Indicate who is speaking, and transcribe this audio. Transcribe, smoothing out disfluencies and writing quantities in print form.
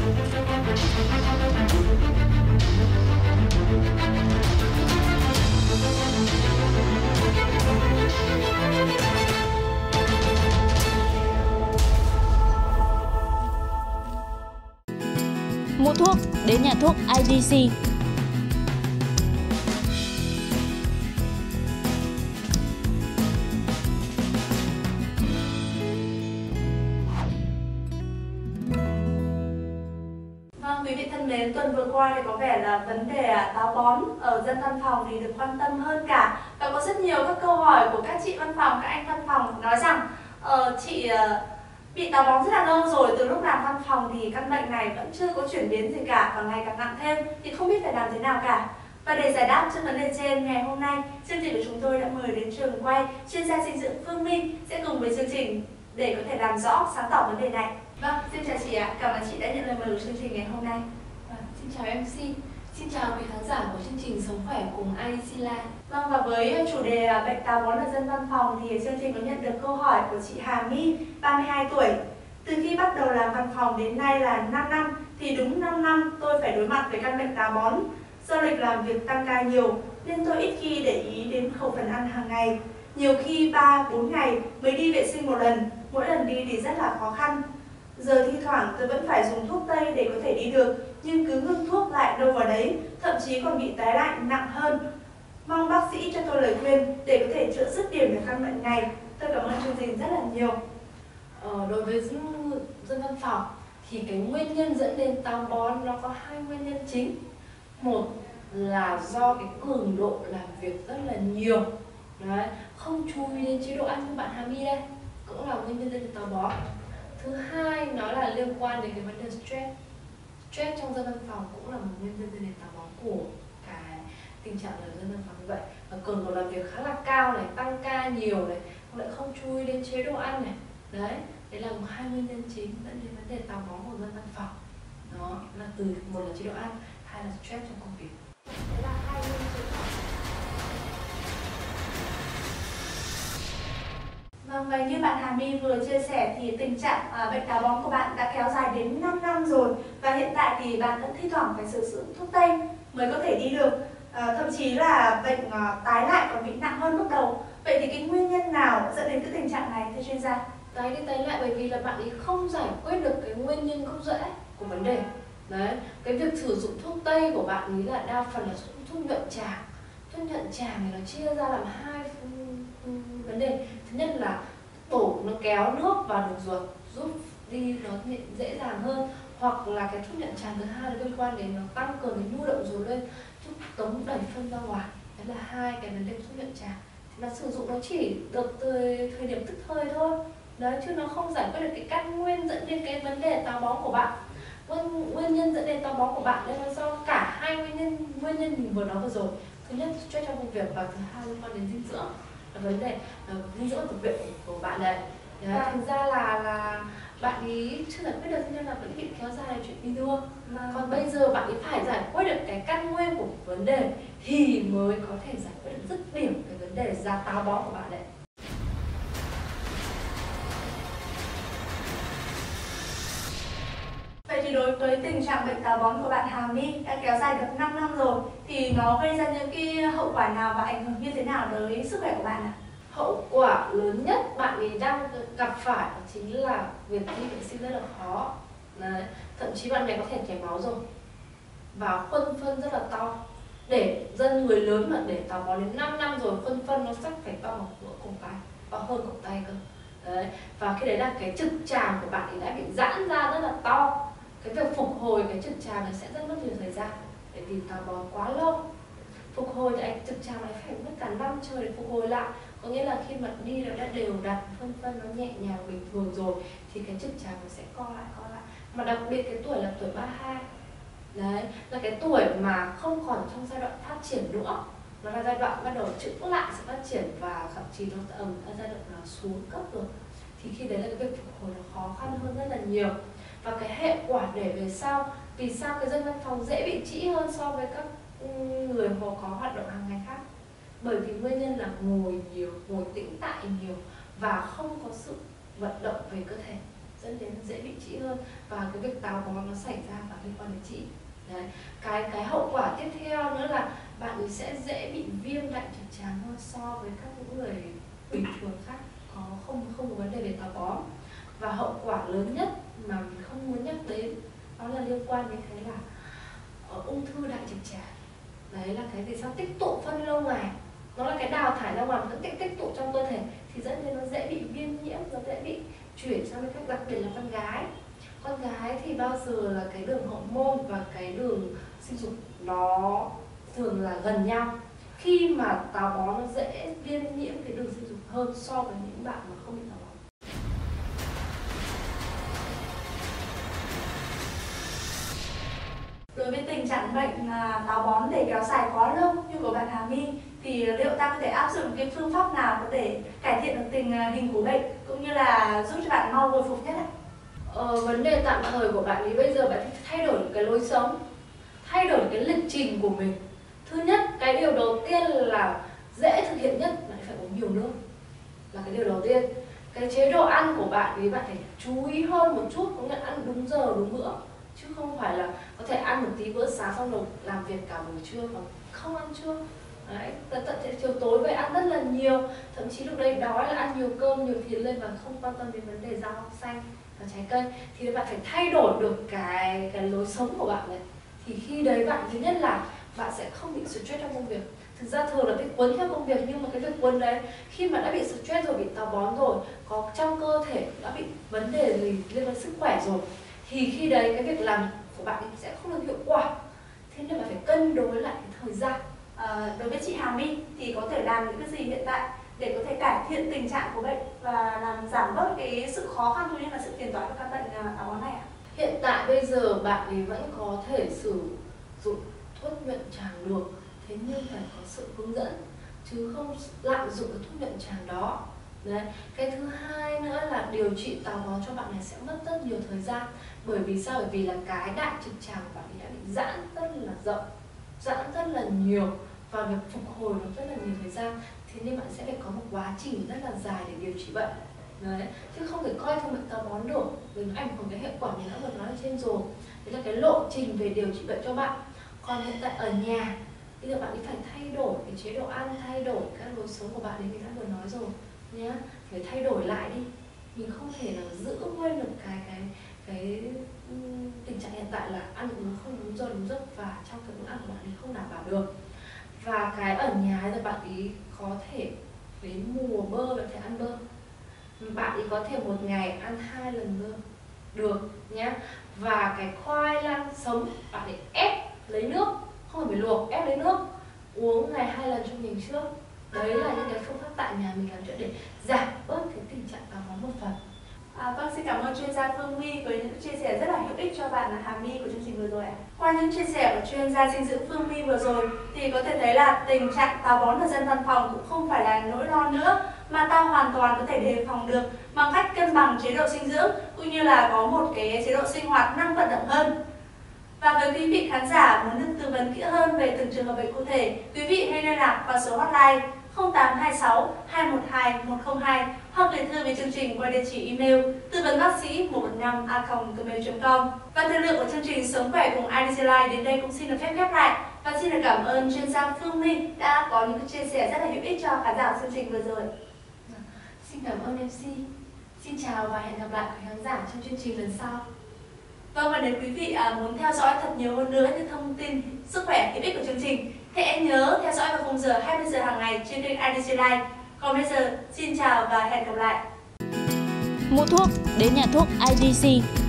Speaker 1: Mua thuốc đến nhà thuốc IDC.
Speaker 2: Vâng, quý vị thân mến, tuần vừa qua thì có vẻ là vấn đề táo bón ở dân văn phòng thì được quan tâm hơn cả. Và có rất nhiều các câu hỏi của các chị văn phòng, các anh văn phòng nói rằng chị bị táo bón rất là lâu rồi, từ lúc làm văn phòng thì căn bệnh này vẫn chưa có chuyển biến gì cả và ngày càng nặng thêm, thì không biết phải làm thế nào cả. Và để giải đáp cho vấn đề trên, ngày hôm nay chương trình của chúng tôi đã mời đến trường quay chuyên gia dinh dưỡng Phương Minh sẽ cùng với chương trình để có thể làm rõ, sáng tỏ vấn đề này. Vâng, xin chào chị ạ, cảm ơn chị đã nhận lời mời của chương trình ngày hôm nay.
Speaker 3: Xin chào MC, xin chào quý khán giả của chương trình Sống Khỏe cùng IDC Life.
Speaker 2: Vâng, và với chủ đề bệnh táo bón ở dân văn phòng thì chương trình có nhận được câu hỏi của chị Hà My, 32 tuổi. Từ khi bắt đầu làm văn phòng đến nay là 5 năm, thì đúng 5 năm tôi phải đối mặt với căn bệnh táo bón. Do lịch làm việc tăng ca nhiều nên tôi ít khi để ý đến khẩu phần ăn hàng ngày. Nhiều khi 3-4 ngày mới đi vệ sinh một lần, mỗi lần đi thì rất là khó khăn. Giờ thi thoảng tôi vẫn phải dùng thuốc tây để có thể đi được, nhưng cứ ngưng thuốc lại đâu vào đấy, thậm chí còn bị tái lại nặng hơn. Mong bác sĩ cho tôi lời khuyên để có thể chữa dứt điểm được căn bệnh này. Tôi cảm ơn chương trình rất là nhiều.
Speaker 3: Đối với dân văn phòng thì cái nguyên nhân dẫn đến táo bón nó có hai nguyên nhân chính. Một là do cái cường độ làm việc rất là nhiều, đấy, không chú ý đến chế độ ăn như bạn Hà My đây, cũng là nguyên nhân dẫn đến táo bón. Thứ hai nó là liên quan đến cái vấn đề stress. Stress trong dân văn phòng cũng là một nguyên nhân dẫn đến táo bón của cái tình trạng ở dân văn phòng như vậy. Và cường độ làm việc khá là cao này, tăng ca nhiều này, lại không chú ý đến chế độ ăn này. Đấy là hai nguyên nhân chính dẫn đến vấn đề táo bón của dân văn phòng. Đó là từ một là chế độ ăn, hai là stress trong công việc.
Speaker 2: Đấy là hai nguyên nhân. Vâng, và như bạn Hà My vừa chia sẻ thì tình trạng bệnh táo bón của bạn đã kéo dài đến 5 năm rồi. Và hiện tại thì bạn vẫn thi thoảng phải sử dụng thuốc tây mới có thể đi được. Thậm chí là bệnh tái lại còn bị nặng hơn lúc đầu. Vậy thì cái nguyên nhân nào dẫn đến cái tình trạng này thưa chuyên gia?
Speaker 3: Tái đi tái lại bởi vì là bạn ấy không giải quyết được cái nguyên nhân gốc rễ của vấn đề. Đấy, cái việc sử dụng thuốc tây của bạn ấy là đa phần là thuốc nhuận tràng. Thuốc nhuận tràng này nó chia ra làm hai vấn đề. Thứ nhất là tổ nó kéo nước vào đường ruột giúp đi nó dễ dàng hơn, hoặc là cái thuốc nhuận tràng thứ hai là liên quan đến nó tăng cường cái nhu động ruột lên, giúp tống đẩy phân ra ngoài. Đấy là hai cái vấn đề thuốc nhuận tràng. Thì là sử dụng nó chỉ được từ thời điểm tức thời thôi. Đấy, chứ nó không giải quyết được cái căn nguyên dẫn đến cái vấn đề táo bón của bạn. Nguyên nhân dẫn đến táo bón của bạn đây là do cả hai nguyên nhân mình vừa nói vừa rồi. Thứ nhất stress trong công việc và thứ hai liên quan đến dinh dưỡng. Là vấn đề dinh dưỡng tập luyện của bạn đấy. Thành ra là bạn ấy chưa giải quyết được nên là vẫn bị kéo dài chuyện đi đua. Còn bây giờ bạn ấy phải giải quyết được cái căn nguyên của vấn đề thì mới có thể giải quyết được dứt điểm cái vấn đề ra táo bón của bạn đấy.
Speaker 2: Vậy thì đối với tình trạng bệnh táo bón của bạn Hà My đã kéo dài được 5 năm rồi thì nó gây ra những cái hậu quả nào và ảnh hưởng như thế nào tới sức khỏe của bạn ạ?
Speaker 3: Hậu quả lớn nhất bạn ấy đang gặp phải chính là việc đi vệ sinh rất là khó. Đấy. Thậm chí bạn này có thể chảy máu rồi và khuôn phân rất là to. Để dân người lớn mà để táo bón đến 5 năm rồi, khuôn phân nó chắc phải to bằng cỡ cổ tay, to hơn cổ tay cơ. Đấy. Và khi đấy là cái trực tràng của bạn ấy đã bị giãn ra rất là to. Cái việc phục hồi cái trực tràng này sẽ rất mất nhiều thời gian, bởi vì táo bón quá lâu. Phục hồi thì trực tràng này phải mất cả năm trời để phục hồi lại. Có nghĩa là khi mà đi nó đã đều đặn, phân nó nhẹ nhàng bình thường rồi thì cái trực tràng nó sẽ co lại. Mà đặc biệt cái tuổi là tuổi 32. Đấy, là cái tuổi mà không còn trong giai đoạn phát triển nữa. Nó là giai đoạn bắt đầu chững lại sự phát triển và thậm chí nó ở giai đoạn là xuống cấp rồi. Thì khi đấy là cái việc phục hồi nó khó khăn hơn rất là nhiều. Và cái hệ quả để về sau, vì sao cái dân văn phòng dễ bị trĩ hơn so với các người họ có hoạt động hàng ngày khác? Bởi vì nguyên nhân là ngồi nhiều, ngồi tĩnh tại nhiều và không có sự vận động về cơ thể. dẫn đến dễ bị trĩ hơn, và cái việc táo bón nó xảy ra và liên quan đến trĩ. Đấy. Cái hậu quả tiếp theo nữa là bạn ấy sẽ dễ bị viêm đại trực tràng hơn so với các những người bình thường khác không có vấn đề về táo bón. Và hậu quả lớn nhất mà mình không muốn nhắc đến đó là liên quan đến cái là ung thư đại trực tràng. Đấy là cái gì sao tích tụ phân lâu ngày, nó là cái đào thải ra ngoài vẫn tích tụ trong cơ thể, thì dẫn đến nó dễ bị viêm nhiễm, nó dễ bị chuyển sang với các, đặc biệt là con gái. Con gái thì bao giờ là cái đường hậu môn và cái đường sinh dục nó thường là gần nhau. Khi mà táo bón nó dễ viêm nhiễm cái đường sinh dục hơn so với những bạn mà không bị táo bón.
Speaker 2: Đối với tình trạng bệnh táo bón để kéo dài quá lâu như của bạn Hà My thì liệu ta có thể áp dụng cái phương pháp nào có thể cải thiện được tình hình của bệnh cũng như là giúp cho bạn mau hồi phục nhất ạ?
Speaker 3: Vấn đề tạm thời của bạn ấy bây giờ bạn phải thay đổi cái lối sống, thay đổi cái lịch trình của mình. Thứ nhất, cái điều đầu tiên là dễ thực hiện nhất là phải uống nhiều nước, là cái điều đầu tiên. Cái chế độ ăn của bạn ấy bạn phải chú ý hơn một chút, có nghĩa là ăn đúng giờ đúng bữa, chứ không phải là có thể ăn một tí bữa sáng xong rồi làm việc cả buổi trưa và không ăn trưa. Đấy, tận chiều tối về ăn rất là nhiều, thậm chí lúc đấy đói là ăn nhiều cơm nhiều thịt lên và không quan tâm đến vấn đề rau xanh và trái cây. Thì bạn phải thay đổi được cái lối sống của bạn này, thì khi đấy bạn thứ nhất là bạn sẽ không bị stress trong công việc. Thực ra thường là bị cuốn theo công việc, nhưng mà cái việc cuốn đấy khi mà đã bị stress rồi, bị táo bón rồi, có trong cơ thể đã bị vấn đề gì liên quan sức khỏe rồi, thì khi đấy cái việc làm của bạn sẽ không được hiệu quả. Thế nên bạn phải cân đối lại cái thời gian.
Speaker 2: Đối với chị Hà My thì có thể làm những cái gì hiện tại để có thể cải thiện tình trạng của bệnh và làm giảm bớt cái sự khó khăn cũng như là sự phiền toái của căn bệnh táo bón này ạ?
Speaker 3: Hiện tại bây giờ bạn ấy vẫn có thể sử dụng thuốc nhuận tràng được, thế nhưng phải có sự hướng dẫn chứ không lạm dụng cái thuốc nhuận tràng đó. Đấy. Cái thứ hai nữa là điều trị táo bón cho bạn này sẽ mất rất nhiều thời gian. Bởi vì sao? Bởi vì là cái đại trực tràng của bạn ấy đã bị giãn rất là rộng, giãn rất là nhiều, và việc phục hồi nó rất là nhiều thời gian. Thế nên bạn sẽ phải có một quá trình rất là dài để điều trị bệnh. Đấy. Chứ không thể coi thường bệnh táo bón được, vì nó ảnh hưởng cái hệ quả mình đã vừa nói ở trên rồi. Đấy là cái lộ trình về điều trị bệnh cho bạn. Còn hiện tại ở nhà, bây giờ bạn ấy phải thay đổi cái chế độ ăn, thay đổi cái lối sống của bạn ấy, mình đã vừa nói rồi nhá, phải thay đổi lại đi. Mình không thể nào giữ nguyên được cái tình trạng hiện tại là ăn uống không đúng giờ đúng giấc, và trong cái bữa ăn của bạn ấy không đảm bảo được. Và cái ở nhà rồi bạn ấy có thể đến mùa bơ bạn thể ăn bơ, bạn ấy có thể một ngày ăn 2 lần bơ được nhé. Và cái khoai lang sống bạn ấy ép lấy nước, không phải luộc, ép lấy nước, uống ngày 2 lần trong mình trước. Đấy là những cái phương pháp tại nhà mình làm chuyện để giảm bớt cái tình trạng táo bón một phần.
Speaker 2: Vâng, xin cảm ơn chuyên gia Phương My với những chia sẻ rất là hữu ích cho bạn Hà My của chương trình vừa rồi ạ. Qua những chia sẻ của chuyên gia dinh dưỡng Phương My vừa rồi thì có thể thấy là tình trạng táo bón ở dân văn phòng cũng không phải là nỗi lo nữa, mà ta hoàn toàn có thể đề phòng được bằng cách cân bằng chế độ dinh dưỡng cũng như là có một cái chế độ sinh hoạt năng vận động hơn. Và với quý vị khán giả muốn được tư vấn kỹ hơn về từng trường hợp bệnh cụ thể, quý vị hãy liên lạc qua số hotline 0826 212 102 hoặc gửi thư về chương trình qua địa chỉ email tư vấn bác sĩ 115a@gmail.com. Và thời lượng của chương trình Sống khỏe cùng IDC Life đến đây cũng xin được phép khép lại, và xin được cảm ơn chuyên gia Phương My đã có những chia sẻ rất là hữu ích cho khán giả của chương trình vừa rồi.
Speaker 3: Xin cảm ơn MC. Xin chào và hẹn gặp lại quý khán giả trong chương trình lần sau.
Speaker 2: Vâng, và nếu quý vị muốn theo dõi thật nhiều hơn nữa những thông tin sức khỏe hữu ích của chương trình, thì hãy nhớ theo dõi vào khung giờ 20 giờ hàng ngày trên kênh IDC Live. Còn bây giờ, xin chào và hẹn gặp lại.
Speaker 1: Mua thuốc đến nhà thuốc IDC.